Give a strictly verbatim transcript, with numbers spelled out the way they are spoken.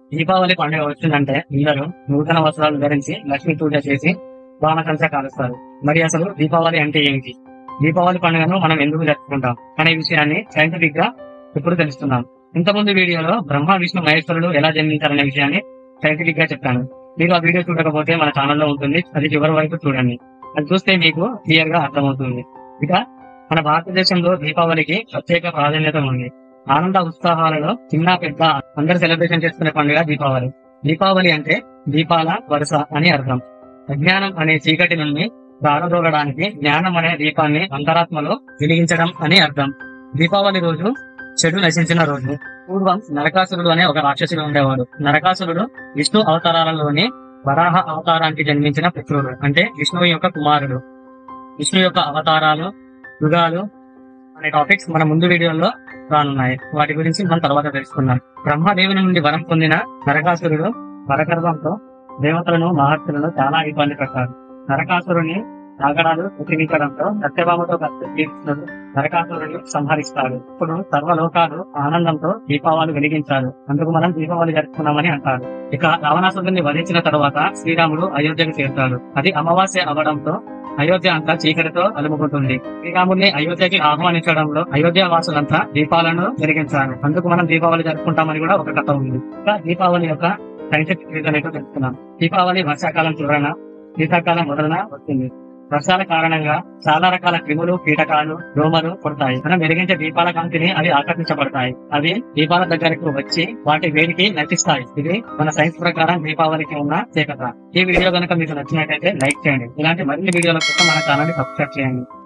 దీపావళి పండుగ వచ్చిందంటే అందరూ నూతన వస్త్రాలు ధరించి లక్ష్మీ పూజ చేసి బాణసంచ కాలుస్తారు. మరి అసలు దీపావళి అంటే ఏమిటి, దీపావళి పండుగను మనం ఎందుకు జరుపుకుంటాం అనే విషయాన్ని సైంటిఫిక్ గా ఇప్పుడు తెలుస్తున్నాం. ఇంతకుముందు వీడియోలో బ్రహ్మ విష్ణు మహేశ్వరుడు ఎలా జన్మించారనే విషయాన్ని సైంటిఫిక్ గా చెప్పాను. మీరు ఆ వీడియో చూడకపోతే మన ఛానల్లో ఉంటుంది, అది చివరి వరకు చూడండి. అది చూస్తే మీకు క్లియర్ గా అర్థమవుతుంది. ఇక మన భారతదేశంలో దీపావళికి ప్రత్యేక ప్రాధాన్యత ఉంది. ఆనంద ఉత్సాహాలలో చిన్న పెద్ద అందరు సెలబ్రేషన్ చేసుకునే పండుగ దీపావళి. దీపావళి అంటే దీపాల వరుస అని అర్థం. అజ్ఞానం అనే చీకటి నుండి దారదోలడానికి జ్ఞానం అనే దీపాన్ని అంతరాత్మలో వెలిగించడం అని అర్థం. దీపావళి రోజు చెడు నశించిన రోజు. పూర్వం నరకాసురుడు అనే ఒక రాక్షసుడు ఉండేవాడు. నరకాసురుడు విష్ణు అవతారాలలోని వరాహ అవతారానికి జన్మించిన పుత్రుడు, అంటే విష్ణువు యొక్క కుమారుడు. విష్ణు యొక్క అవతారాలు, యుగాలు అనే టాపిక్స్ మన ముందు వీడియోలో రానున్నాయి. వాటి గురించి మనం తర్వాత తెలుసుకున్నాం. బ్రహ్మదేవుని నుండి వరం పొందిన నరకాసురుడు వరగర్వంతో దేవతలను మహర్షులను చాలా ఇబ్బంది పెట్టారు. నరకాసురుని ఆగడాలు ఉపయోగించడంతో సత్యభామతో కలిసి శ్రీకృష్ణుడు నరకాసురుని సంహరిస్తాడు. ఇప్పుడు సర్వలోకాలు ఆనందంతో దీపావళి వెలిగించారు. అందుకు మనం దీపావళి జరుపుకున్నామని అంటారు. ఇక రావణాసురుని వధించిన తర్వాత శ్రీరాముడు అయోధ్యకు చేరుతాడు. అది అమావాస్య అవడంతో అయోధ్య అంతా చీకటితో అలుముకుంటుంది. శ్రీరాముడిని అయోధ్యకి ఆహ్వానించడంలో అయోధ్య వాసులంతా దీపాలను వెలిగించారు. అందుకు మనం దీపావళి జరుపుకుంటామని కూడా ఒక కథ ఉంది. ఇంకా దీపావళి యొక్క సైంటిఫిక్ రీజన్ ఏంటో తెలుసుకున్నాం. దీపావళి వర్షాకాలం చివరన శీతాకాలం మొదలన వస్తుంది. వర్షాల కారణంగా చాలా రకాల క్రిములు, కీటకాలు, దోమలు పుడతాయి. మనం వెలిగించే దీపాల కాంతిని అవి ఆకర్షించబడతాయి. అవి దీపాల దగ్గరకు వచ్చి వాటి వేడికి నటిస్తాయి. ఇది మన సైన్స్ ప్రకారం దీపావళికి ఉన్న ప్రత్యేకత. ఈ వీడియో కనుక మీకు నచ్చినట్లయితే లైక్ చేయండి. ఇలాంటి మరిన్ని వీడియోల కోసం మన ఛానల్ ని సబ్స్క్రైబ్ చేయండి.